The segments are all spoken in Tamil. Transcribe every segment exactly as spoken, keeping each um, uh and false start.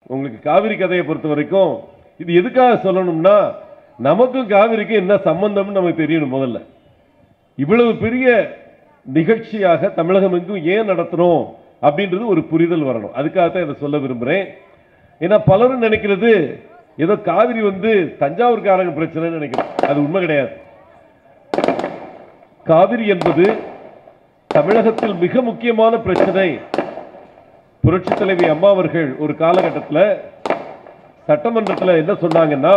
உங்களுக்கு காவிரி கதையை பொறுத்த வரைக்கும் இது எதுக்காக சொல்லணும்னா நமக்கும் காவிரிக்கும் என்ன சம்பந்தம்னு நமக்கு தெரியணும். முதல்ல இவ்வளவு பெரிய நிகழ்ச்சியாக தமிழகம் எங்கும் ஏன் நடத்துறோம் அப்படின்றது ஒரு புரிதல் வரணும். அதுக்காகத்தான் இதை சொல்ல விரும்புறேன். ஏன்னா பலரும் நினைக்கிறது ஏதோ காவிரி வந்து தஞ்சாவூர்காரங்க பிரச்சனைன்னு நினைக்கிறேன். அது உண்மை கிடையாது. காவிரி என்பது தமிழகத்தில் மிக முக்கியமான பிரச்சனை. புரட்சி தலைவி அம்மா அவர்கள் ஒரு காலகட்டத்தில் சட்டமன்றத்தில் என்ன சொன்னாங்கன்னா,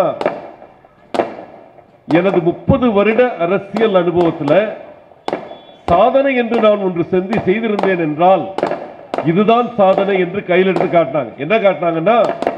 எனது முப்பது வருட அரசியல் அனுபவத்தில் சாதனை என்று நான் ஒன்று செஞ்சு செய்திருந்தேன் என்றால் இதுதான் சாதனை என்று கையில் எடுத்து காட்டினாங்க. என்ன காட்டினாங்கன்னா,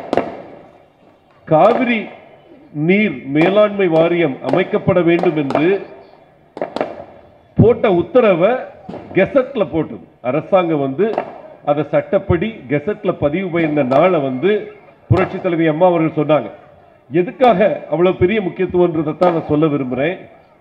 காவிரி நீர் மேலாண்மை வாரியம் அமைக்கப்பட வேண்டும் என்று போட்ட உத்தரவை கெசட்ல போட்டது அரசாங்கம். வந்து அதை சட்டப்படி கெசட்ல பதிவு செய்த நாளை வந்து புரட்சி தலைவி அம்மா அவர்கள் சொன்னாங்க. எதுக்காக அவ்வளவு பெரிய முக்கியத்துவம்ன்றதை தான் நான் சொல்ல விரும்புறேன்.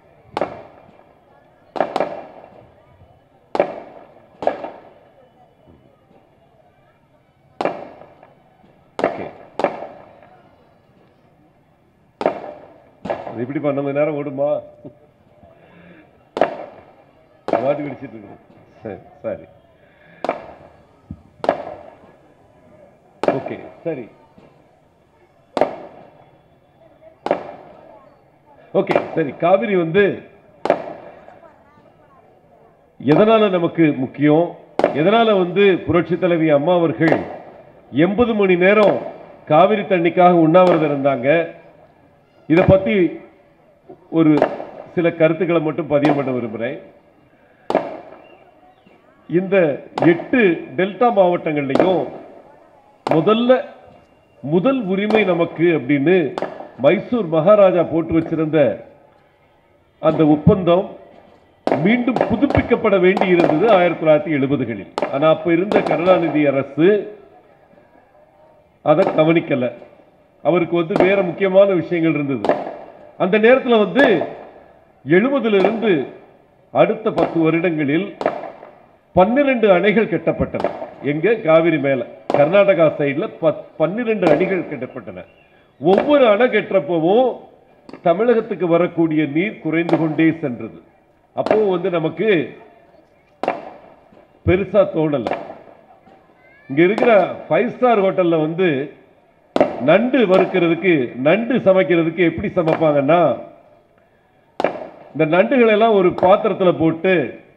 எப்படி பண்ண நேரம் ஓடுமா மாட்டி பிடிச்சிட்டு இருக்கு. சரி சரி ஓகே சரி ஓகே சரி காவிரி வந்து எதனால நமக்கு முக்கியம், எதனால வந்து புரட்சி தலைவி அம்மா அவர்கள் எண்பது மணி நேரம் காவிரி தண்ணிக்காக உண்ணாவிரதம் இருந்தாங்க. இதை பத்தி ஒரு சில கருத்துக்களை மட்டும் பதிவு பண்ண விரும்புகிறேன். இந்த எட்டு டெல்டா மாவட்டங்கள்லையும் முதல்ல முதல் உரிமை நமக்கு அப்படின்னு மைசூர் மகாராஜா போட்டு வச்சிருந்த அந்த ஒப்பந்தம் மீண்டும் புதுப்பிக்கப்பட வேண்டி இருந்தது ஆயிரத்தி தொள்ளாயிரத்தி எழுபதுகளில். ஆனா அப்ப இருந்த கருணாநிதி அரசு அதை கவனிக்கல. அவருக்கு வந்து வேற முக்கியமான விஷயங்கள் இருந்தது. அந்த நேரத்தில் வந்து எழுபதுல இருந்து அடுத்த பத்து வருடங்களில் பன்னிரண்டு அணைகள் கட்டப்பட்டன. எங்க காவிரி மேல கர்நாடகா சைடுல பன்னிரண்டு அணைகள் கட்டப்பட்டன. ஒவ்வொரு அணை கட்டுறப்பவும் தமிழகத்துக்கு வரக்கூடிய நீர் குறைந்து கொண்டே சென்றது. அப்போ வந்து நமக்கு பெருசா தோணல. இங்க இருக்கிற ஃபைவ் ஸ்டார் ஹோட்டல்ல வந்து நண்டு வறுக்கிறதுக்கு நண்டு சமைக்கிறதுக்கு எப்படி சமைப்பாங்கன்னா, இந்த நண்டுகள் எல்லாம் ஒரு பாத்திரத்தில் போட்டு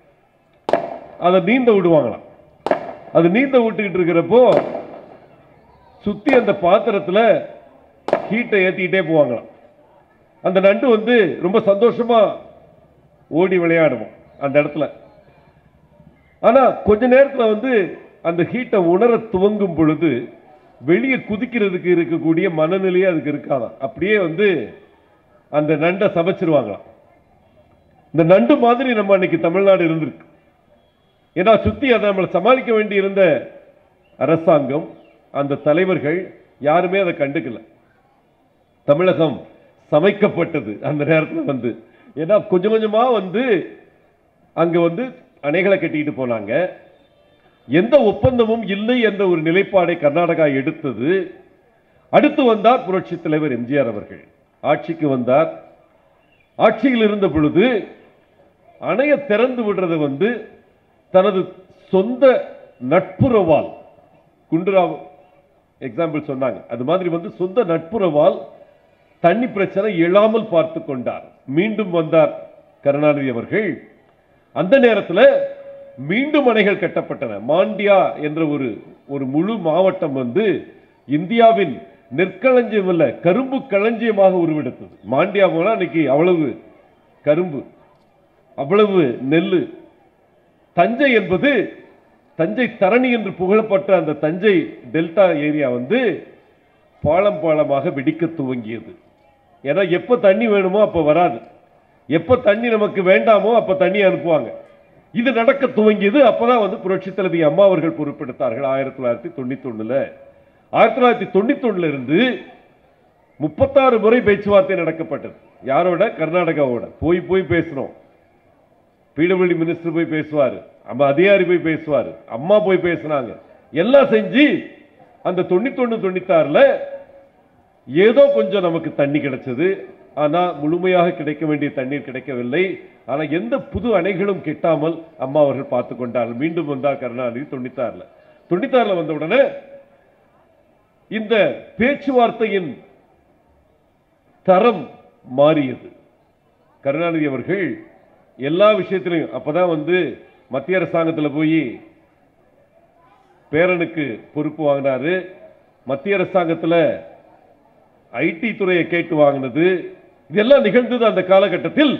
அதை நீந்த விடுவாங்களாம். அது நீந்த விட்டுக்கிட்டு இருக்கிறப்போ சுத்தி அந்த பாத்திரத்தில் ஹீட்டை ஏற்றிக்கிட்டே போவாங்களாம். அந்த நண்டு வந்து ரொம்ப சந்தோஷமா ஓடி விளையாடுவோம் அந்த இடத்துல. ஆனா கொஞ்ச நேரத்தில் வந்து அந்த ஹீட்டை உணர துவங்கும் பொழுது வெளியே குதிக்கிறதுக்கு இருக்கக்கூடிய மனநிலையே அதுக்கு இருக்காதான். அப்படியே வந்து அந்த நண்டை சமைச்சிருவாங்களாம். இந்த நண்டு மாதிரி நம்ம அன்னைக்கு தமிழ்நாடு இருந்திருக்கு. ஏன்னா சுத்தி அதை நம்மளை சமாளிக்க வேண்டி இருந்த அரசாங்கம், அந்த தலைவர்கள் யாருமே அதை கண்டுக்கல. தமிழகம் சமைக்கப்பட்டது அந்த நேரத்தில் வந்து. ஏன்னா கொஞ்சம் கொஞ்சமா வந்து அங்க வந்து அணைகளை கட்டிட்டு போனாங்க. எந்த ஒப்பந்தமும் இல்லை என்ற ஒரு நிலைப்பாடை கர்நாடகா எடுத்தது. அடுத்து வந்தார் புரட்சி தலைவர் எம்ஜிஆர் அவர்கள். ஆட்சிக்கு வந்தார். ஆட்சியில் இருந்த பொழுது அணையை திறந்து விடுறது வந்து தனது சொந்த நட்புறவால், குண்டுராவ் எக்ஸாம்பிள் சொன்னாங்க, அது மாதிரி வந்து சொந்த நட்புறவால் தண்ணி பிரச்சனை எழாமல் பார்த்து கொண்டார். மீண்டும் வந்தார் கருணாநிதி அவர்கள். அந்த நேரத்தில் மீண்டும் அணைகள் கட்டப்பட்டன. மாண்டியா என்ற ஒரு ஒரு முழு மாவட்டம் வந்து இந்தியாவின் நெற்களஞ்சியம் அல்ல, கரும்பு களஞ்சியமாக உருவெடுத்தது. மாண்டியா போனா இன்னைக்கு அவ்வளவு கரும்பு, அவ்வளவு நெல்லு. தஞ்சை என்பது தஞ்சை தரணி என்று புகழப்பட்ட அந்த தஞ்சை டெல்டா ஏரியா வந்து பாலம் பாலமாக வெடிக்க துவங்கியது. ஏன்னா எப்ப தண்ணி வேணுமோ அப்ப வராது, எப்ப தண்ணி நமக்கு வேண்டாமோ அப்ப தண்ணி அனுப்புவாங்க. இது நடக்க துவங்கியது. அப்பதான் வந்து புரட்சி தலைவி அம்மா அவர்கள் பொறுப்பெடுத்தார்கள் ஆயிரத்தி தொள்ளாயிரத்தி தொண்ணூத்தி ஒண்ணுல. ஆயிரத்தி தொள்ளாயிரத்தி தொண்ணூத்தி ஒண்ணுல இருந்து முப்பத்தாறு முறை பேச்சுவார்த்தை நடக்கப்பட்டது. யாரோட? கர்நாடகாவோட. போய் போய் பேசணும். பிடபிள்யூ மினிஸ்டர் போய் பேசுவாரு, நம்ம அதிகாரி போய் பேசுவாரு, அம்மா போய் பேசினாங்க. எல்லாம் செஞ்சு அந்த தொண்ணூத்தொன்னு தொண்ணூத்தாறுல ஏதோ கொஞ்சம் நமக்கு தண்ணி கிடைச்சது. ஆனா முழுமையாக கிடைக்க வேண்டிய தண்ணீர் கிடைக்கவில்லை. ஆனா எந்த புது அணைகளும் கெட்டாமல் அம்மா அவர்கள் பார்த்துக் கொண்டார்கள். மீண்டும் வந்தார் கருணாநிதி தொண்ணூத்தாறுல. தொண்ணூத்தாறுல வந்த உடனே இந்த பேச்சுவார்த்தையின் தரம் மாறியது. கருணாநிதி அவர்கள் எல்லா விஷயத்திலையும் அப்பதான் வந்து மத்திய அரசாங்கத்தில் போய் பேரனுக்கு பொறுப்பு வாங்கினாரு. மத்திய அரசாங்கத்தில் ஐடி துறையை கேட்டு வாங்கினது இதெல்லாம் நிகழ்ந்தது. அந்த காலகட்டத்தில்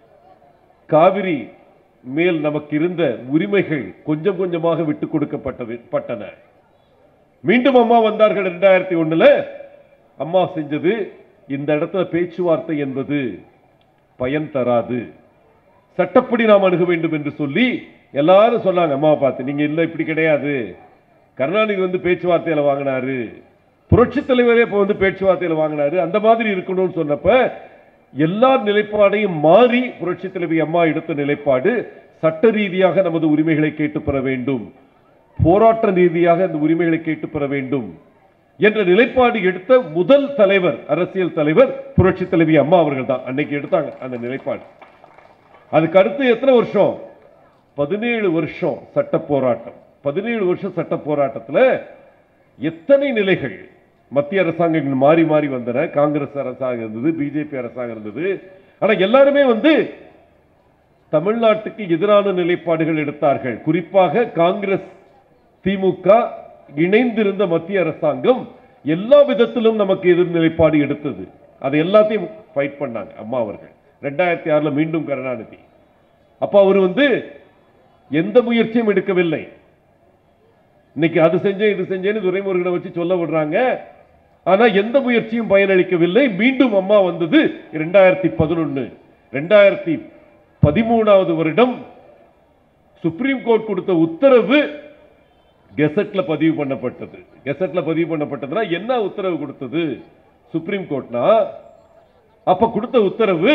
காவிரி மேல் நமக்கு இருந்த உரிமைகள் கொஞ்சம் கொஞ்சமாக விட்டுக் கொடுக்கப்பட்டது பட்டன. மீண்டும் அம்மா வந்தார்கள் இரண்டாயிரத்தி ஒண்ணுல. அம்மா செஞ்சது இந்த இடத்துல பேச்சுவார்த்தை என்பது பயன் தராது, சட்டப்படி நாம் அணுக வேண்டும் என்று சொல்லி எல்லாரும் சொன்னாங்க. அம்மாவை பார்த்து நீங்க இல்ல இப்படி கிடையாது, கருணாநிதி வந்து பேச்சுவார்த்தையில வாங்கினாரு, புரட்சி தலைவரே இப்ப வந்து பேச்சுவார்த்தையில வாங்கினாரு, அந்த மாதிரி இருக்கணும்னு சொன்னப்ப எல்லா நிலைப்பாடையும் மாறி புரட்சி தலைவி அம்மா எடுத்த நிலைப்பாடு சட்ட ரீதியாக நமது உரிமைகளை கேட்டு பெற வேண்டும், போராட்ட ரீதியாக அந்த உரிமைகளை கேட்டு பெற வேண்டும் என்ற நிலைப்பாடு எடுத்த முதல் தலைவர் அரசியல் தலைவர் புரட்சி தலைவி அம்மா அவர்கள் தான். அன்னைக்கு எடுத்தாங்க அந்த நிலைப்பாடு. அதுக்கு அடுத்து எத்தனை வருஷம்? பதினேழு வருஷம் சட்ட போராட்டம். பதினேழு வருஷம் சட்ட போராட்டத்தில் எத்தனை நிலைகள் மத்திய அரசாங்கங்கள் மாறி மாறி வந்தன. காங்கிரஸ் அரசாங்கம் இருந்தது, பிஜேபி அரசாங்கம் இருந்தது. ஆனா எல்லாருமே வந்து தமிழ்நாட்டுக்கு எதிரான நிலைப்பாடுகள் எடுத்தார்கள். குறிப்பாக காங்கிரஸ் திமுக இணைந்திருந்த மத்திய அரசாங்கம் எல்லா விதத்திலும் நமக்கு எதிர் நிலைப்பாடு எடுத்தது. அதை எல்லாத்தையும் ஃபைட் பண்ணாங்க அம்மா அவர்கள். ரெண்டாயிரத்தி ஆறுல மீண்டும் கருணாநிதி. அப்ப அவர் வந்து எந்த முயற்சியும் எடுக்கவில்லை. இன்னைக்கு அது செஞ்சேன் இது செஞ்சேன்னு துரைமுருகனை வச்சு சொல்ல விடுறாங்க. ஆனா எந்த முயற்சியும் பயனளிக்கவில்லை. மீண்டும் அம்மா வந்தது இரண்டாயிரத்தி பதினொன்னு. இரண்டாயிரத்தி பதிமூணாவது வருடம் சுப்ரீம் கோர்ட் கொடுத்த உத்தரவு கெசட்ல பதிவு பண்ணப்பட்டது. கெசட்ல பதிவு பண்ணப்பட்டதுன்னா என்ன உத்தரவு கொடுத்தது சுப்ரீம் கோர்ட்னா, அப்ப கொடுத்த உத்தரவு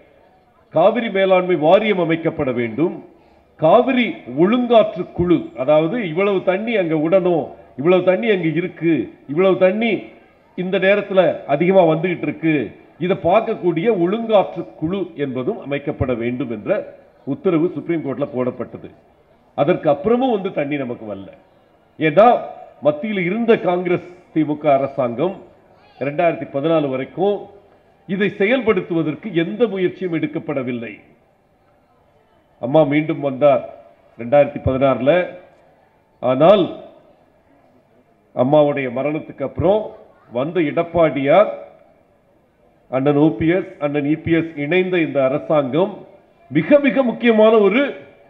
காவிரி மேலாண்மை வாரியம் அமைக்கப்பட வேண்டும், காவிரி ஒழுங்காற்று குழு, அதாவது இவ்வளவு தண்ணி அங்க விடணும், இவ்வளவு தண்ணி அங்க இருக்கு, இவ்வளவு தண்ணி இந்த நேரத்தில் அதிகமா வந்துகிட்டு இருக்கு, இதை பார்க்கக்கூடிய ஒழுங்காற்று குழு என்பதும் அமைக்கப்பட வேண்டும் என்ற உத்தரவு சுப்ரீம் கோர்ட்ல போடப்பட்டது. அதற்கு அப்புறமும் வந்து தண்ணி நமக்கு வரல. ஏன்னா மத்தியில் இருந்த காங்கிரஸ் திமுக அரசாங்கம் இரண்டாயிரத்தி பதினாலு வரைக்கும் இதை செயல்படுத்துவதற்கு எந்த முயற்சியும் எடுக்கப்படவில்லை. அம்மா மீண்டும் வந்தார் இரண்டாயிரத்தி பதினாறுல. ஆனால் அம்மாவுடைய மரணத்துக்கு அப்புறம் வந்த எடப்பாடியார், அண்ணன் ஓபிஎஸ் அண்ணன் இபிஎஸ் இணைந்த இந்த அரசாங்கம் மிக மிக முக்கியமான ஒரு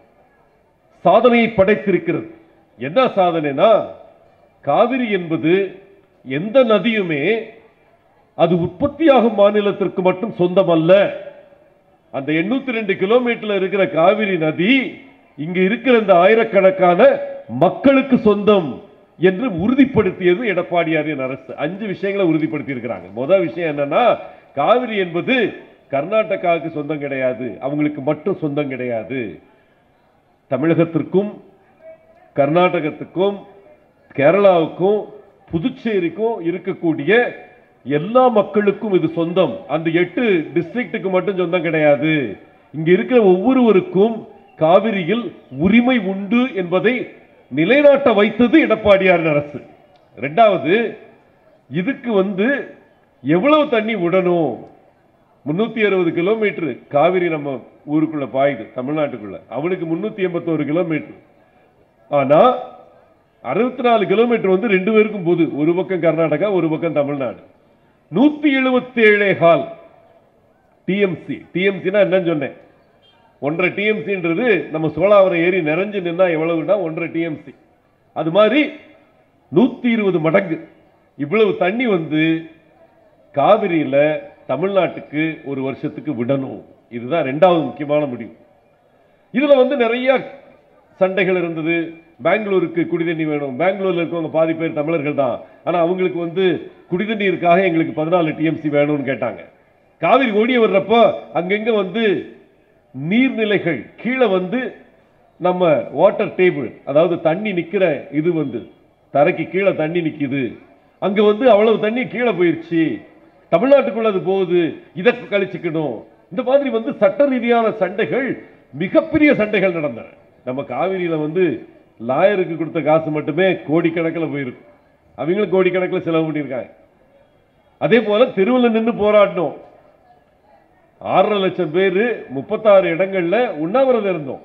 சாதனையை படைத்திருக்கிறது. என்ன சாதனைனா, காவிரி என்பது எந்த நதியுமே அது உற்பத்தியாகும் மாநிலத்திற்கு மட்டும் சொந்தம் அல்ல. அந்த எண்ணூத்தி ரெண்டு கிலோமீட்டர்ல இருக்கிற காவிரி நதி இங்க இருக்கிற இந்த ஆயிரக்கணக்கான மக்களுக்கு சொந்தம் என்று உறுதிப்படுத்தியது எடப்பாடியாரின் அரசு. அஞ்சு விஷயங்களை உறுதிப்படுத்தி இருக்கிறாங்க. முதல் விஷயம் என்னன்னா, காவிரி என்பது கர்நாடகாவுக்கு சொந்தம் கிடையாது, அவங்களுக்கு மட்டும் சொந்தம் கிடையாது. தமிழகத்திற்கும் கர்நாடகத்துக்கும் கேரளாவுக்கும் புதுச்சேரிக்கும் இருக்கக்கூடிய எல்லா மக்களுக்கும் இது சொந்தம். அந்த எட்டு டிஸ்ட்ரிக்ட்டுக்கு மட்டும் சொந்தம் கிடையாது. இங்க இருக்கிற ஒவ்வொருவருக்கும் காவிரியில் உரிமை உண்டு என்பதை நிலைநாட்ட வைத்தது எடப்பாடியாரின் அரசு. இரண்டாவது, இதுக்கு வந்து எவ்வளவு தண்ணி விடணும், முன்னூத்தி அறுபது கிலோமீட்டர் காவிரி நம்ம ஊருக்குள்ள பாயுது தமிழ்நாட்டுக்குள்ள, அவனுக்கு முன்னூத்தி எண்பத்தி ஒரு கிலோமீட்டர். ஆனா அறுபத்தி நாலு கிலோமீட்டர் வந்து ரெண்டு பேருக்கும் போது, ஒரு பக்கம் கர்நாடகா ஒரு பக்கம் தமிழ்நாடு. நூத்தி எழுபத்தி ஏழே கால் டிஎம்சி. டிஎம்சினா என்னன்னு சொன்னேன், ஒன்றரை டிஎம்சின்றது நம்ம சோழாவரம் ஏரி நிறைஞ்சு நின்னா எவ்வளவுனா ஒன்றரை டிஎம்சி. அது மாதிரி நூத்தி இருபது மடங்கு இவ்வளவு தண்ணி வந்து காவிரியில தமிழ்நாட்டுக்கு ஒரு வருஷத்துக்கு விடணும். இதுதான் இரண்டாவது முக்கியமான முடிவு. இதுல வந்து நிறைய சண்டைகள் இருந்தது. பெங்களூருக்கு குடிதண்ணி வேணும், பெங்களூர்ல இருக்கவங்க பாதி பேர் தமிழர்கள் தான், ஆனா அவங்களுக்கு வந்து குடிதண்ணீருக்காக எங்களுக்கு பதினாலு டிஎம்சி வேணும்னு கேட்டாங்க. காவிரி ஓடிய வர்றப்போ அங்கங்க வந்து நீர்நிலைகள் கீழே வந்து நம்ம வாட்டர் டேபிள், அதாவது தண்ணி நிக்கிற இது வந்து தரைக்கு கீழே தண்ணி நிக்குது, அங்க வந்து அவ்வளவு தண்ணி கீழே போயிருச்சு, தமிழ்நாட்டுக்குள்ள அது போகுது, இதை கழிச்சுக்கணும். இந்த மாதிரி வந்து சட்ட ரீதியான சண்டைகள், மிகப்பெரிய சண்டைகள் நடந்தன. நம்ம காவிரியில வந்து லாயருக்கு கொடுத்த காசு மட்டுமே கோடிக்கணக்கில் போயிருக்கு, அவங்களும் கோடிக்கணக்கில் செலவு பண்ணியிருக்காங்க. அதே போல தெருவில் நின்று போராடணும். ஆறரை லட்சம் பேர் முப்பத்தாறு இடங்கள்ல உண்ணாவிரதம் இருந்தோம்.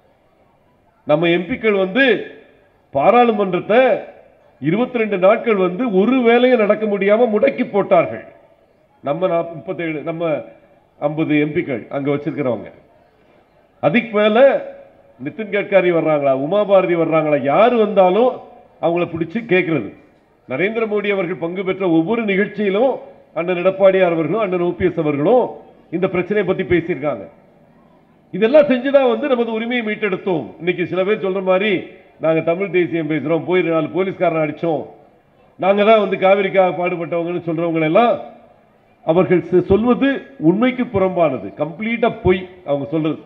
நம்ம எம்பிக்கள் வந்து பாராளுமன்றத்தை இருபத்தி ரெண்டு நாட்கள் வந்து ஒரு வேலையும் நடக்க முடியாம முடக்கி போட்டார்கள். நம்ம முப்பத்தேழு நம்ம ஐம்பது எம்பிக்கள் அங்க வச்சிருக்கிறவங்க. அதுக்கு மேல நிதின் கட்காரி வர்றாங்களா, உமா பாரதி வர்றாங்களா, யாரு வந்தாலும் அவங்கள பிடிச்சு கேட்கிறது. நரேந்திர மோடி அவர்கள் பங்கு பெற்ற ஒவ்வொரு நிகழ்ச்சியிலும் அண்ணன் எடப்பாடியார் அவர்களும் அண்ணன் ஓபிஎஸ் அவர்களும் இந்த பிரச்சனையை பத்தி பேசியிருக்காங்க. இதெல்லாம் செஞ்சுதான் வந்து நமது உரிமையை மீட்டெடுத்தோம். இன்னைக்கு சில பேர் சொல்ற மாதிரி நாங்க தமிழ் தேசியம் பேசுறோம், போய் நாலு போலீஸ்காரன் அடிச்சோம், நாங்க தான் வந்து காவிரிக்காக பாடுபட்டவங்கன்னு சொல்றவங்க எல்லாம் அவர்கள் சொல்வது உண்மைக்கு புறம்பானது, கம்ப்ளீட்டா பொய் அவங்க சொல்றது.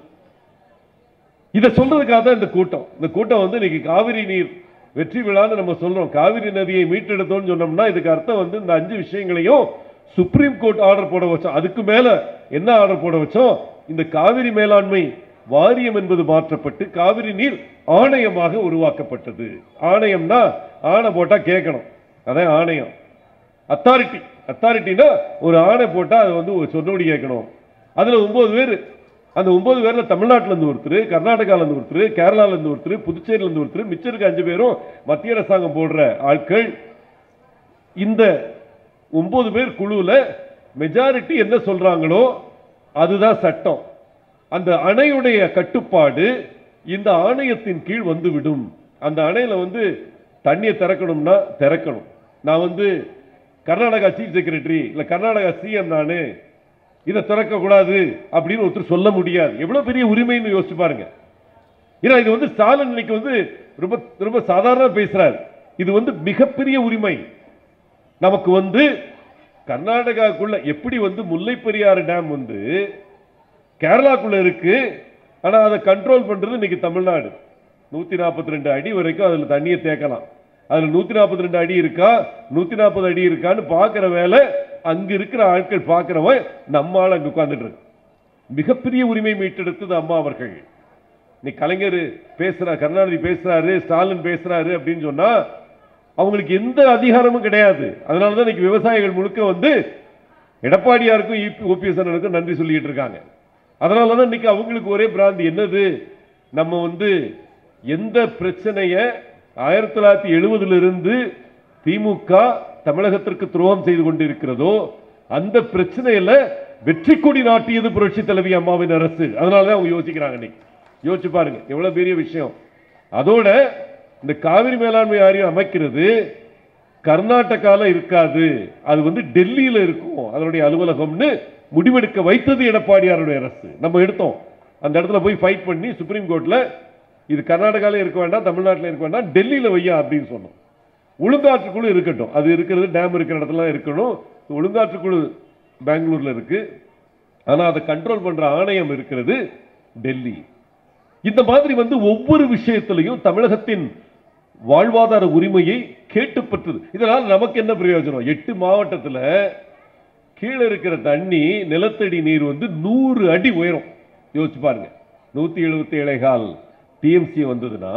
இதை சொல்றதுக்காக தான் இந்த கூட்டம். இந்த கூட்டம் வந்து இன்னைக்கு காவிரி நீர் வெற்றி விழான்னு நம்ம சொல்றோம். காவிரி நதியை மீட்டெடுத்தோம்னு சொன்னோம்னா இதுக்கு அர்த்தம் வந்து இந்த அஞ்சு விஷயங்களையும் சுப்ரீம் கோர்ட் ஆர்டர் போட வச்சோம். அதுக்கு மேல என்ன ஆர்டர் போட வச்சோம்? இந்த காவிரி மேலாண்மை வாரியம் என்பது மாற்றப்பட்டு காவிரி நீர் ஆணையமாக உருவாக்கப்பட்டது. ஆணையம்னா ஆணை போட்டா கேட்கணும், அதான் ஆணையம். அத்தாரிட்டி, அத்தாரிட்டினா ஒரு ஆணை போட்டா அது வந்து ஒரு சொன்னபடி கேட்கணும். அதுல ஒன்பது பேர், அந்த ஒன்பது பேர்ல தமிழ்நாட்டில இருந்து ஒருத்தர், கர்நாடகால இருந்து ஒருத்தர், கேரளால இருந்து ஒருத்தர், புதுச்சேரியில இருந்து ஒருத்தர், மிச்சம் இருக்க அஞ்சு பேரும் மத்திய அரசாங்கம் போடுற ஆட்கள். இந்த ஒன்பது பேர் குழுல மெஜாரிட்டி என்ன சொல்றாங்களோ அதுதான் சட்டம். அந்த அணையுடைய கட்டுப்பாடு இந்த ஆணையத்தின் கீழ் வந்துவிடும். அந்த அணையில வந்து தண்ணியை திறக்கணும்னா திறக்கணும். நான் வந்து கர்நாடகா சீஃப் செக்ரட்டரி இல்ல கர்நாடகா சிஎம், நானு இதை திறக்க கூடாது அப்படின்னு ஒருத்தர் சொல்ல முடியாது. எவ்வளவு பெரிய உரிமைன்னு யோசிச்சு பாருங்க. ஏன்னா இது வந்து ஸ்டாலின் இன்னைக்கு வந்து ரொம்ப ரொம்ப சாதாரண பேசுறாரு. இது வந்து மிகப்பெரிய உரிமை. நமக்கு வந்து கர்நாடகாக்குள்ள எப்படி வந்து முல்லை பெரியாறு டேம் வந்து கேரளாக்குள்ள இருக்கு, ஆனா அதை கண்ட்ரோல் பண்றது இன்னைக்கு தமிழ்நாடு. நூத்தி நாற்பத்தி ரெண்டு அடி வரைக்கும் அதுல தண்ணியை தேக்கலாம். அதுல நூத்தி நாற்பத்தி ரெண்டு அடி இருக்கா, நூத்தி நாற்பது அடி இருக்கான்னு பாக்குற வேலை அங்க இருக்கிற ஆட்கள் பாக்குறவன் நம்மால அங்க உட்கார்ந்துட்டு இருக்கு. மிகப்பெரிய உரிமை மீட்டெடுத்தது அம்மா அவர்கள். நீ கலைஞர் பேசுற, கருணாநிதி பேசுறாரு, ஸ்டாலின் பேசுறாரு அப்படின்னு சொன்னா அவங்களுக்கு எந்த அதிகாரமும் கிடையாது. அதனாலதான் இன்னைக்கு விவசாயிகள் முழுக்க வந்து எடப்பாடியாருக்கும் ஓபிஎஸ் அண்ணனுக்கும் நன்றி சொல்லிட்டு இருக்காங்க. அதனாலதான் இன்னைக்கு அவங்களுக்கு ஒரே பிராந்தி என்னது, நம்ம வந்து எந்த பிரச்சனைய ஆயிரத்தி தொள்ளாயிரத்தி எழுபதுல இருந்து திமுக தமிழகத்திற்கு துரோகம் செய்து கொண்டிருக்கிறதோ அந்த பிரச்சனையில வெற்றி கொடி நாட்டியது புரட்சி தலைவி அம்மாவின் அரசு. அதனாலதான் அவங்க யோசிக்கிறாங்க. இன்னைக்கு யோசிச்சு பாருங்க எவ்வளவு பெரிய விஷயம். அதோட இந்த காவிரி மேலாண்மை வாரியம் அமைக்கிறது கர்நாடகால இருக்காது, அது வந்து டெல்லியில இருக்கும் அதனுடைய அலுவலகம்னு முடிவெடுக்க வைத்தது எடப்பாடியாருடைய அரசு. நம்ம எடுத்தோம், அந்த இடத்துல போய் ஃபைட் பண்ணி சுப்ரீம் கோர்ட்ல இது கர்நாடகால இருக்க வேண்டாம், தமிழ்நாட்டில் இருக்க வேண்டாம், டெல்லியில வையா அப்படின்னு சொன்னோம். ஒழுங்காற்றுக்குழு இருக்கட்டும், அது இருக்கிறது டேம் இருக்கிற இடத்துல இருக்கணும். ஒழுங்காற்றுக்குழு பெங்களூர்ல இருக்கு, ஆனா அதை கண்ட்ரோல் பண்ற ஆணையம் இருக்கிறது டெல்லி. இந்த மாதிரி வந்து ஒவ்வொரு விஷயத்திலையும் தமிழகத்தின் வாழ்வாதார உரிமையை கேட்டு பெற்றது. இதனால் நமக்கு என்ன பிரயோஜனம்? எட்டு மாவட்டத்தில் கீழே இருக்கிற தண்ணி நிலத்தடி நீர் வந்து நூறு அடி உயரும். யோசிச்சு பாருங்க, நூத்தி எழுபத்தி ஏழை கால் டிஎம்சி வந்ததுன்னா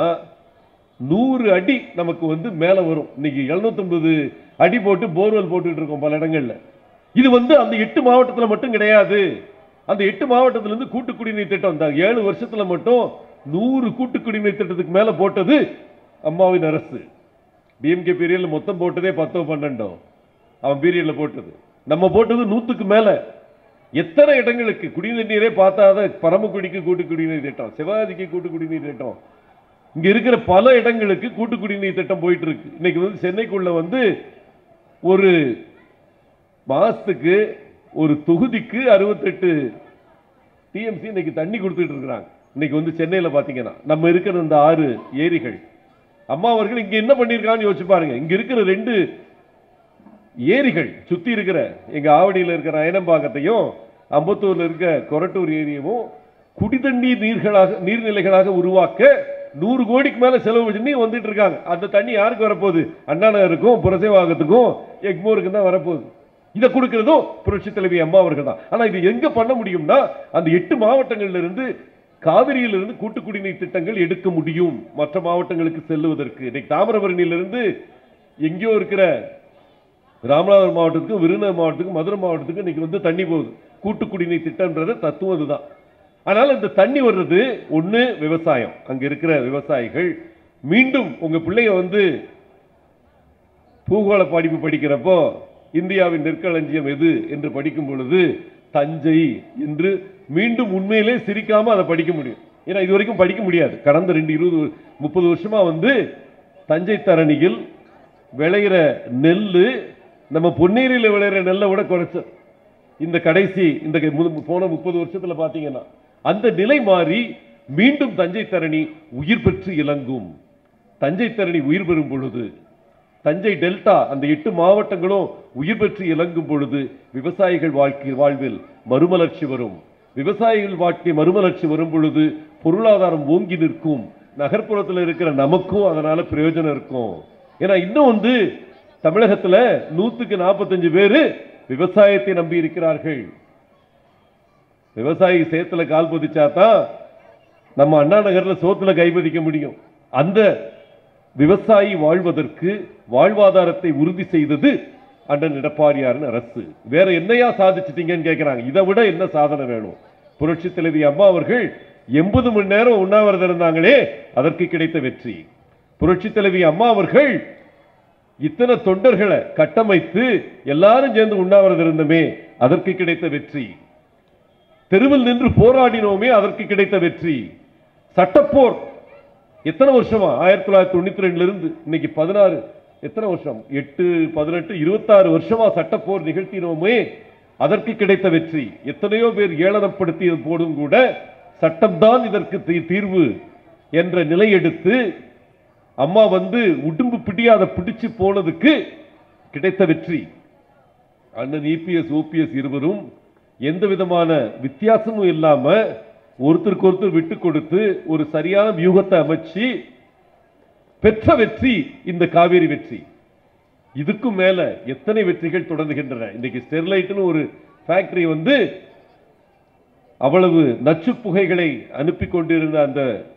நூறு அடி நமக்கு வந்து மேல வரும். இன்னைக்கு எழுநூத்தி ஐம்பது அடி போட்டு போர்வெல் போட்டுட்டு இருக்கோம் பல இடங்கள்ல. இது வந்து அந்த எட்டு மாவட்டத்தில் மட்டும் கிடையாது. அந்த எட்டு மாவட்டத்திலிருந்து கூட்டு குடிநீர் திட்டம் இந்த ஏழு வருஷத்துல மட்டும் நூறு கூட்டு குடிநீர் திட்டத்துக்கு மேல போட்டது அம்மாவின் அரசு. டிஎம்கே பீரியட்ல மொத்தம் போட்டதே பத்தோ பன்னெண்டோ அவன் பீரியட்ல போட்டது. நம்ம போட்டது நூத்துக்கு மேல. எத்தனை இடங்களுக்கு குடிநீர் நீரே பார்த்தாத பரமக்குடிக்கு கூட்டு குடிநீர் திட்டம், சிவாஜிக்கு கூட்டு குடிநீர் திட்டம், இங்க இருக்கிற பல இடங்களுக்கு கூட்டு குடிநீர் திட்டம் போயிட்டு இருக்கு. இன்னைக்கு வந்து சென்னைக்குள்ள வந்து ஒரு மாசத்துக்கு ஒரு தொகுதிக்கு அறுபத்தெட்டு டிஎம்சி இன்னைக்கு தண்ணி கொடுத்துட்டு இருக்கிறாங்க. இன்னைக்கு வந்து சென்னையில பாத்தீங்கன்னா நம்ம இருக்கிற இந்த ஆறு ஏரிகள் அம்மா அவர்கள் இங்க என்ன பண்ணிருக்கான்னு யோசிச்சு பாருங்க. இங்க இருக்கிற ரெண்டு ஏரிகள் சுத்தி இருக்கிற எங்க ஆவடியில் இருக்கிற அயனம்பாக்கத்தையும் அம்பத்தூர்ல இருக்க கொரட்டூர் ஏரியவும் குடிதண்ணீர் நீர்களாக நீர்நிலைகளாக உருவாக்க நூறு கோடிக்கு மேல செலவு பண்ணி வந்துட்டு இருக்காங்க. அந்த தண்ணி யாருக்கு வரப்போகுது? அண்ணா நகருக்கும் புரசைவாகத்துக்கும் எக்மோருக்கு தான் வரப்போகுது. இதை கொடுக்கிறதும் புரட்சி தலைவி அம்மா அவர்கள் தான். ஆனா இது எங்க பண்ண முடியும்னா அந்த எட்டு மாவட்டங்கள்ல இருந்து காவிரியிலிருந்து கூட்டு குடிநீர் திட்டங்கள் எடுக்க முடியும் மற்ற மாவட்டங்களுக்கு செல்லுவதற்கு. இன்னைக்கு தாமிரபரணியிலிருந்து எங்கேயோ இருக்கிற ராமநாதபுரம் மாவட்டத்துக்கும் விருதுநகர் மாவட்டத்துக்கும் மதுரை மாவட்டத்துக்கும் இன்னைக்கு வந்து தண்ணி போகுது. கூட்டு குடிநீர் திட்டம்ன்றது தத்துவம் இதுதான். அதனால இந்த தண்ணி வர்றது ஒண்ணு விவசாயம். அங்க இருக்கிற விவசாயிகள் மீண்டும் உங்க பிள்ளைங்க வந்து பூகோள படிப்பு படிக்கிறப்போ இந்தியாவின் நெற்களஞ்சியம் எது என்று படிக்கும் பொழுது தஞ்சை என்று மீண்டும் உண்மையிலே சிரிக்காம அதை படிக்க முடியும். ஏன்னா இது வரைக்கும் படிக்க முடியாது. கடந்த ரெண்டு இருபது முப்பது வருஷமா வந்து தஞ்சை தரணியில் விளையிற நெல்லு நம்ம பொன்னேரியில் விளையிற நெல்லை விட குறைச்ச இந்த கடைசி இந்த போன முப்பது வருஷத்துல பாத்தீங்கன்னா அந்த நிலை மாறி மீண்டும் தஞ்சை தரணி உயிர் பெற்று இலங்கும். தஞ்சை தரணி உயிர் பெறும் பொழுது தஞ்சை டெல்டா அந்த எட்டு மாவட்டங்களும் உயிர் பெற்று இலங்கும் பொழுது விவசாயிகள் வாழ்க்கை வாழ்வில் மறுமலர்ச்சி வரும். விவசாயிகள் வாழ்க்கை மறுமலர்ச்சி வரும் பொழுது பொருளாதாரம் ஓங்கி நிற்கும். நகர்ப்புறத்தில் இருக்கிற நமக்கும் அதனால பிரயோஜனம் இருக்கும். ஏன்னா இன்னும் வந்து தமிழகத்துல நூத்துக்கு நாற்பத்தஞ்சு பேரு விவசாயத்தை நம்பி இருக்கிறார்கள். விவசாயி சேத்துல கால் பதிச்சாதான் நம்ம அண்ணா நகர்ல சோத்துல கைப்பதிக்க முடியும். அந்த விவசாயி வாழ்வதற்கு வாழ்வாதாரத்தை உறுதி செய்தது அண்ணன் எடப்பாடியாரின் அரசு. வேற என்னையா சாதிச்சிட்டீங்கன்னு கேட்கிறாங்க. இதை விட என்ன சாதனை வேணும்? புரட்சி தலைவி அம்மா அவர்கள் எண்பது மணி நேரம் உண்ணாவிரதம் இருந்தாங்களே அதற்கு கிடைத்த வெற்றி. புரட்சி தலைவி அம்மா அவர்கள் இத்தனை தொண்டர்களை கட்டமைத்து எல்லாரும் சேர்ந்து உண்ணாவிரதம் இருந்தமே அதற்கு கிடைத்த வெற்றி. தெருவில் நின்று போராடினோமே அதற்கு கிடைத்த வெற்றி. சட்டப்போர் எத்தனை வருஷமா ஆயிரத்தி தொள்ளாயிரத்தி தொண்ணூத்தி ரெண்டுல இருந்து இன்னைக்கு பதினாறு எத்தனை வருஷம் எட்டு பதினெட்டு இருபத்தாறு வருஷமா சட்டப்போர் நிகழ்த்தினோமே அதற்கு கிடைத்த வெற்றி. எத்தனையோ பேர் ஏளனப்படுத்தியது போடும் கூட சட்டம்தான் இதற்கு தீர்வு என்ற நிலை எடுத்து அம்மா வந்து உடும்பு பிடியாத பிடிச்சு போனதுக்கு கிடைத்த வெற்றி. அண்ணன் இபிஎஸ் ஓபிஎஸ் இருவரும் எந்த விதமான வித்தியாசமும் இல்லாம ஒருத்தருக்கு ஒருத்தர் விட்டு கொடுத்து ஒரு சரியான வியூகத்தை அமைச்சு பெற்ற வெற்றி இந்த காவேரி வெற்றி. இதுக்கும் மேல எத்தனை வெற்றிகள் தொடர்கின்றன. இன்னைக்கு ஸ்டெர்லைட்னு ஒரு ஃபேக்டரி வந்து அவ்வளவு நச்சு புகைகளை அனுப்பி கொண்டிருந்த அந்த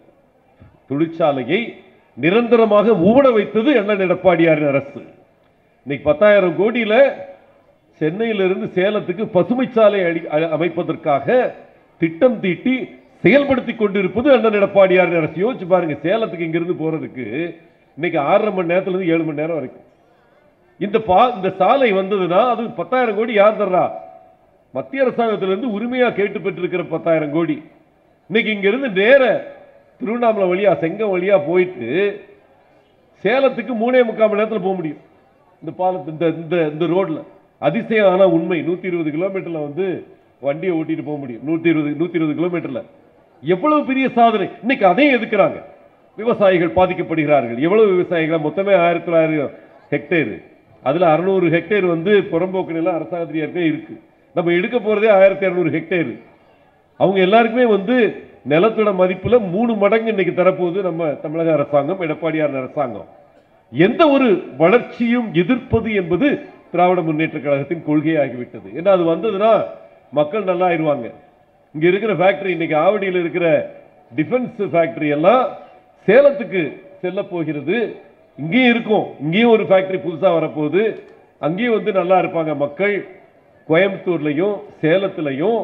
தொழிற்சாலையை நிரந்தரமாக மூட வைத்தது அண்ணன் எடப்பாடியாரின் அரசு. இன்னைக்கு பத்தாயிரம் கோடியில சென்னையிலிருந்து சேலத்துக்கு பசுமை சாலை அமைப்பதற்காக திட்டம் தீட்டி செயல்படுத்தி கொண்டிருப்பது அண்ணன் எடப்பாடியாரின் அரசு. யோசிச்சு பாருங்க, சேலத்துக்கு இங்கிருந்து போறதுக்கு இன்னைக்கு ஆறரை மணி நேரத்துல இருந்து ஏழு மணி நேரம் வரைக்கும் இந்த இந்த சாலை வந்ததுன்னா அது பத்தாயிரம் கோடி யார் தர்றா? மத்திய அரசாங்கத்திலிருந்து உரிமையா கேட்டு பெற்றிருக்கிற பத்தாயிரம் கோடி. இன்னைக்கு இங்க இருந்து நேர திருவண்ணாமலை வழியா செங்கம் வழியா போயிட்டு சேலத்துக்கு மூணே முக்கால் மணி நேரத்தில் போக முடியும் இந்த பாலத்து இந்த இந்த ரோட்ல. அதிசயம் ஆனா உண்மை. நூத்தி இருபது கிலோமீட்டர்ல வந்து வண்டியை ஓட்டிட்டு போக முடியும். நூத்தி இருபது நூத்தி இருபது கிலோமீட்டர்ல எவ்வளவு பெரிய சாதனை. இன்னைக்கு அதையும் எதுக்குறாங்க. விவசாயிகள் பாதிக்கப்படுகிறார்கள். எவ்வளவு விவசாயிகள்? மொத்தமே ஆயிரத்தி தொள்ளாயிரம் ஹெக்டேர். அதுல அறுநூறு ஹெக்டேர் வந்து புறம்போக்கு நிலம் அரசாங்கத்திலே இருக்கு. நம்ம எடுக்க போறதே ஆயிரத்தி இருநூறு ஹெக்டேர். அவங்க எல்லாருக்குமே வந்து நிலத்தோட மதிப்புல மூணு மடங்கு இன்னைக்கு தரப்போகுது நம்ம தமிழக அரசாங்கம், எடப்பாடியார் அரசாங்கம். எந்த ஒரு வளர்ச்சியும் எதிர்ப்பது என்பது திராவிட முன்னேற்ற கழகத்தின் கொள்கையாகிவிட்டது. ஏன்னா அது வந்ததுன்னா மக்கள் நல்லா ஆயிடுவாங்க. இங்க இருக்கிற ஃபேக்டரி, இன்னைக்கு ஆவடியில் இருக்கிற டிஃபென்ஸ் ஃபேக்டரி எல்லாம் சேலத்துக்கு செல்ல போகிறது. இங்கேயும் இருக்கும். இங்கேயும் ஒரு ஃபேக்டரி புதுசா வரப்போகுது. அங்கேயும் வந்து நல்லா இருப்பாங்க மக்கள். கோயம்புத்தூர்லையும் சேலத்திலையும்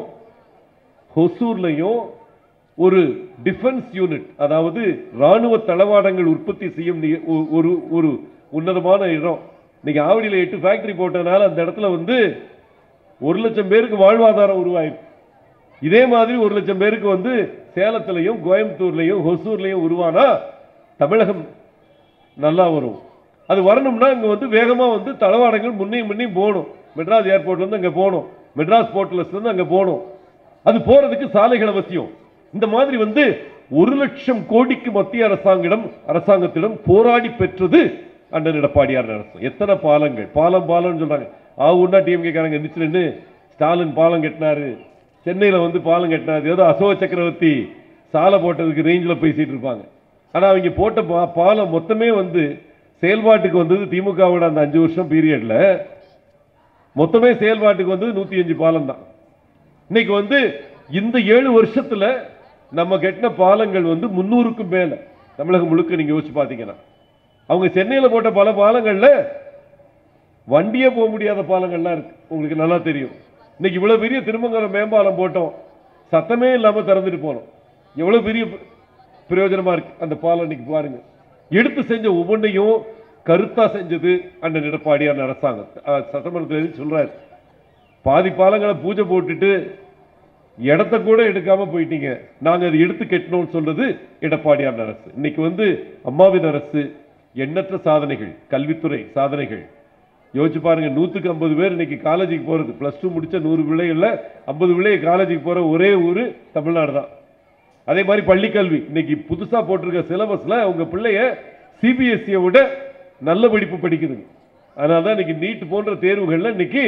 ஹொசூர்லையும் ஒரு டிஃபென்ஸ் யூனிட், அதாவது ராணுவ தளவாடங்கள் உற்பத்தி செய்யும் ஒரு ஒரு உன்னதமான இடம். இன்னைக்கு ஆவடியில் எட்டு ஃபேக்டரி போட்டதுனால அந்த இடத்துல வந்து ஒரு லட்சம் பேருக்கு வாழ்வாதாரம் உருவாயிருக்கு. இதே மாதிரி ஒரு லட்சம் பேருக்கு வந்து சேலத்திலையும் கோயம்புத்தூர்லையும் ஹொசூர்லையும் உருவானா தமிழகம் நல்லா வரும். அது வரணும்னா இங்க வந்து வேகமா வந்து தளவாடங்கள் முன்னையும் முன்னையும் போகணும். மெட்ராஸ் ஏர்போர்ட்ல இருந்து அங்க போகணும், மெட்ராஸ் போர்ட்ல இருந்து அங்க போகணும். அது போறதுக்கு சாலைகள் அவசியம். இந்த மாதிரி வந்து ஒரு லட்சம் கோடிக்கு மத்திய அரசாங்கம் அரசாங்கத்திடம் போராடி பெற்றது அண்ணன் எடப்பாடியார் அரசு. எத்தனை பாலங்கள், பாலம் பாலம் சொல்றாங்க. ஆவுன்னா டிஎம்கே காரங்க எந்திரிச்சு ஸ்டாலின் பாலம் கட்டினாரு, சென்னையில வந்து பாலம் கட்டினாரு, ஏதோ அசோக சக்கரவர்த்தி சாலை போட்டதுக்கு ரேஞ்சில் பேசிட்டு இருப்பாங்க. ஆனா அவங்க போட்ட பாலம் மொத்தமே வந்து செயல்பாட்டுக்கு வந்தது திமுகவோட அந்த அஞ்சு வருஷம் பீரியட்ல மொத்தமே செயல்பாட்டுக்கு வந்தது நூத்தி அஞ்சு பாலம் தான். இன்னைக்கு வந்து இந்த ஏழு வருஷத்துல நம்ம கட்டின பாலங்கள் வந்து முன்னூறுக்கும் மேல தமிழகம் முழுக்க நீங்க யோசிச்சு பாத்தீங்கன்னா, அவங்க சென்னையில போட்ட பல பாலங்கள்ல வண்டியே போக முடியாத பாலங்கள்லாம் இருக்கு. உங்களுக்கு நல்லா தெரியும். இன்னைக்கு இவ்வளவு பெரிய திருமங்கலம் மேம்பாலம் போட்டோம், சத்தமே இல்லாம திறந்துட்டு போனோம். எவ்வளவு பெரிய பிரயோஜனமா இருக்கு அந்த பாலம். இன்னைக்கு பாருங்க, எடுத்து செஞ்ச ஒவ்வொன்றையும் கருத்தா செஞ்சது அண்ணன் எடப்பாடியார் அரசாங்கம். சட்டமன்றத்தில் சொல்றாரு, பாதி பாலங்களை பூஜை போட்டுட்டு இடத்த கூட எடுக்காம போயிட்டீங்க, நாங்க அதை எடுத்து கட்டணும்னு சொல்றது எடப்பாடியார் அரசு. இன்னைக்கு வந்து அம்மாவின் அரசு எண்ணற்ற சாதனைகள், கல்வித்துறை சாதனைகள். யோசிச்சு பாருங்க, நூத்துக்கு ஐம்பது பேர் இன்னைக்கு காலேஜுக்கு போறது, பிளஸ் டூ முடிச்ச நூறு பிள்ளைகள்ல ஐம்பது பிள்ளைங்க காலேஜுக்கு போற ஒரே ஊரு தமிழ்நாடு தான். அதே மாதிரி பள்ளி கல்வி இன்னைக்கு புதுசா போட்டிருக்க சிலபஸ்ல உங்க பிள்ளைய சிபிஎஸ்இ விட நல்ல படிப்பு படிக்குதுங்க. அதனாலதான் இன்னைக்கு நீட் போன்ற தேர்வுகள்ல இன்னைக்கு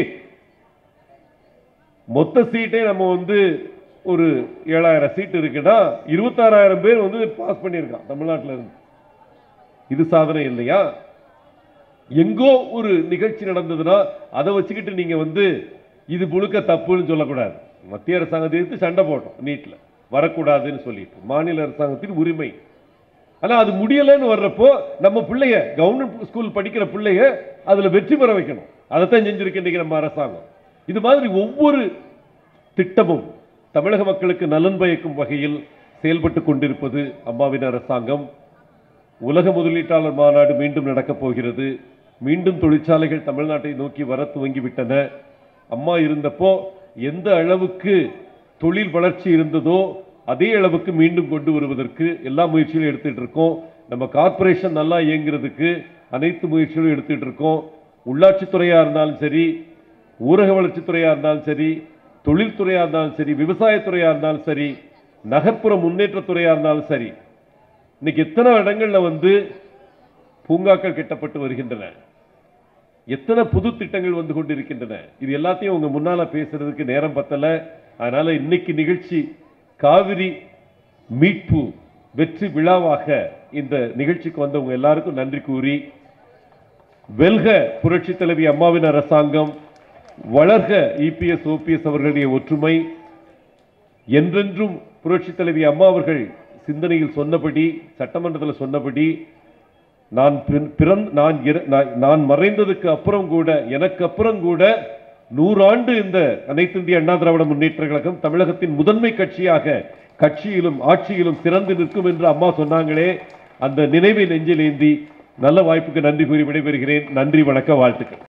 மொத்த சீட்டே நம்ம வந்து ஒரு ஏழாயிரம் சீட் இருக்குன்னா இருபத்தாறாயிரம் பேர் வந்து பாஸ் பண்ணியிருக்கான் தமிழ்நாட்டில் இருந்து. இது சாதனை இல்லையா? எங்கோ ஒரு நிகழ்ச்சி நடந்ததுன்னா அதை வச்சுக்கிட்டு நீங்க வந்து இது முழுக்க தப்புன்னு சொல்லக்கூடாது. மத்திய அரசாங்கத்தை எடுத்து சண்டை போட்டோம், நீட்ல வரக்கூடாதுன்னு சொல்லிட்டு, மாநில அரசாங்கத்தின் உரிமை. ஆனா அது முடியலன்னு வர்றப்போ நம்ம பிள்ளைய கவர்மெண்ட் ஸ்கூல் படிக்கிற பிள்ளைய அதுல வெற்றி பெற வைக்கணும். அதைத்தான் செஞ்சிருக்க நம்ம அரசாங்கம். இது மாதிரி ஒவ்வொரு திட்டமும் தமிழக மக்களுக்கு நலன் பயக்கும் வகையில் செயல்பட்டு கொண்டிருப்பது அம்மாவின் அரசாங்கம். உலக முதலீட்டாளர் மாநாடு மீண்டும் நடக்கப் போகிறது. மீண்டும் தொழிற்சாலைகள் தமிழ்நாட்டை நோக்கி வர துவங்கிவிட்டன. அம்மா இருந்தப்போ எந்த அளவுக்கு தொழில் வளர்ச்சி இருந்ததோ அதே அளவுக்கு மீண்டும் கொண்டு வருவதற்கு எல்லா முயற்சிகளும் எடுத்துட்டு இருக்கோம். நம்ம கார்பரேஷன் நல்லா இயங்குறதுக்கு அனைத்து முயற்சிகளும் எடுத்துட்டு இருக்கோம். உள்ளாட்சித்துறையா இருந்தாலும் சரி, ஊரக வளர்ச்சித்துறையா இருந்தாலும் சரி, தொழில்துறையா இருந்தாலும் சரி, விவசாயத்துறையா இருந்தாலும் சரி, நகர்ப்புற முன்னேற்றத்துறையா இருந்தாலும் சரி, இன்னைக்கு எத்தனை இடங்கள்ல வந்து பூங்காக்கள் கட்டப்பட்டு வருகின்றன, எத்தனை புது திட்டங்கள் வந்து கொண்டிருக்கின்றன. இது எல்லாத்தையும் உங்க முன்னால பேசுறதுக்கு நேரம் பத்தல. அதனால இன்னைக்கு நிகழ்ச்சி காவிரி மீட்பு வெற்றி விழாவாக இந்த நிகழ்ச்சிக்கு வந்தவங்க எல்லாருக்கும் நன்றி கூறி, வெல்க புரட்சி தலைவி அம்மாவின் அரசாங்கம், வளர்க இபிஎஸ் ஓபிஎஸ் அவர்களுடைய ஒற்றுமை, என்றென்றும் புரட்சி தலைவி அம்மா அவர்கள் சிந்தனையில் சொன்னபடி, சட்டமன்றத்தில் சொன்னபடி, நான் நான் மறைந்ததுக்கு அப்புறம் கூட, எனக்கு அப்புறம் கூட நூறாண்டு இந்த அனைத்து இந்திய அண்ணா திராவிட முன்னேற்ற கழகம் தமிழகத்தின் முதன்மை கட்சியாக கட்சியிலும் ஆட்சியிலும் சிறந்து நிற்கும் என்று அம்மா சொன்னாங்களே, அந்த நினைவை நெஞ்சில் ஏந்தி நல்ல வாய்ப்புக்கு நன்றி கூறி விடைபெறுகிறேன். நன்றி, வணக்கம், வாழ்த்துக்கள்.